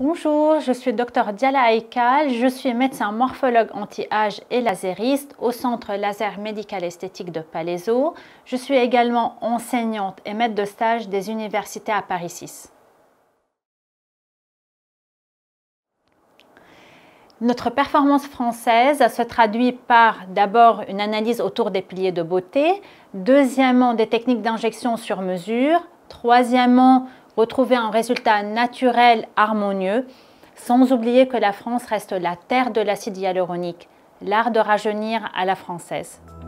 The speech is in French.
Bonjour, je suis Dr Diala Aïkal, je suis médecin morphologue anti-âge et lasériste au Centre Laser Médical Esthétique de Palaiseau. Je suis également enseignante et maître de stage des universités à Paris 6. Notre performance française se traduit par d'abord une analyse autour des piliers de beauté, deuxièmement des techniques d'injection sur mesure, troisièmement retrouver un résultat naturel harmonieux, sans oublier que la France reste la terre de l'acide hyaluronique, l'art de rajeunir à la française.